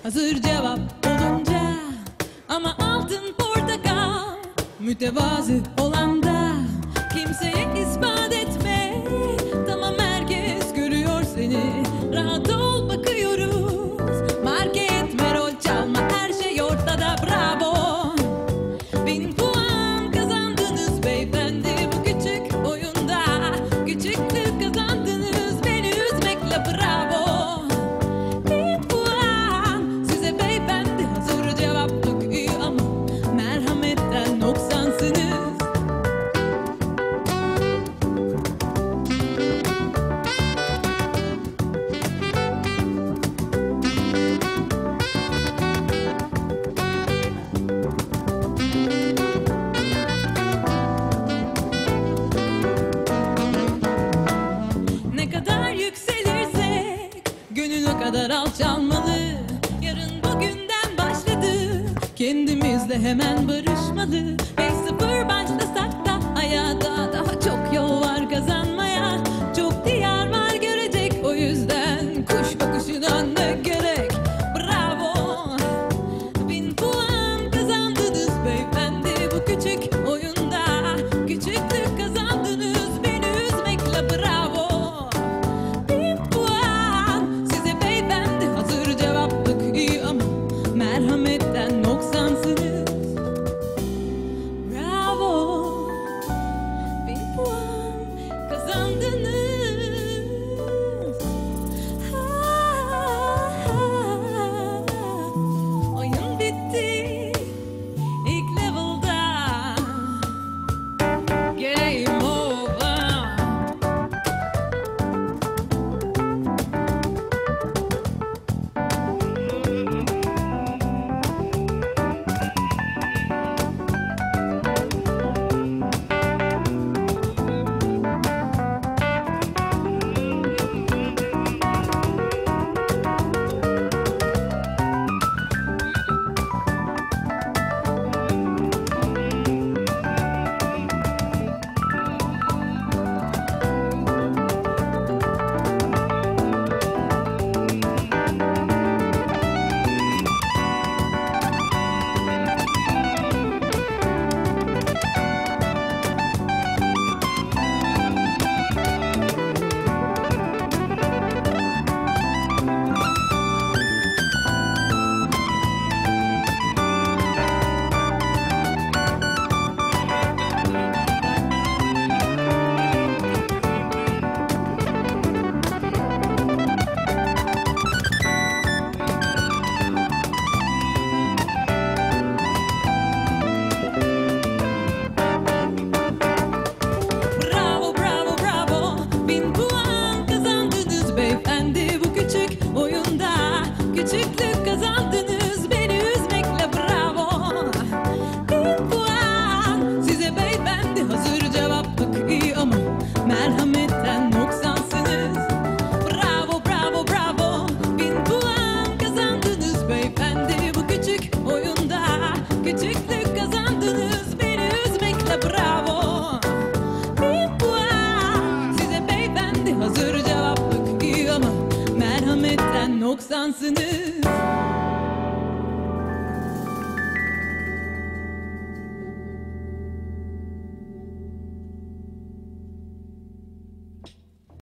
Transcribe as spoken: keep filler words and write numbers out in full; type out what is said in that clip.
hazır cevap olunca. Ama altın portakal mütevazı olan da kimseye ispat etme. Tamam, herkes görüyor seni, rahat ol, bakıyoruz. Marke etme, rol çalma, her şey ortada, bravo. Bin puan kazandınız beyefendi bu küçük oyunda. Küçüklük kazandınız beni üzmekle, bravo. Bin puan size beyefendi, hazır cevaplık iyi ama merhametten noksansınız. Ne kadar yükselirsek gönül o kadar alçalmalı. Yarın bugünden başladı, kendimizle hemen barışmalı. Beş sıfır başlasak da hayata daha çok yol var kazanmaya. Çok diyar var görecek, o yüzden kuş bakışından ne gerek, bravo. Bin puan kazandınız beyefendi bu küçük oyunda. Küçüklük kazandınız beni üzmekle, bravo. Bin puan size beyefendi, hazır cevaplık iyi ama merhametten noksansınız. Bravo. Bin puan kazandınız. Ha, oyun bitti ilk level'da. Game over. Bravo, bravo, bravo. Bin puan kazandınız beyefendi bu küçük oyunda. Küçüklük kazandınız beni üzmekle, bravo. Bin puan size beyefendi, hazır cevaplık iyi ama merhametten noksansınız. Bravo, bravo, bravo. Bin puan kazandınız beyefendi bu küçük oyunda. Küçüklük kazandınız beni üzmekle, bravo. Bin puan size beyefendi, hazır cevaplık iyi ama merhametten noksansınız.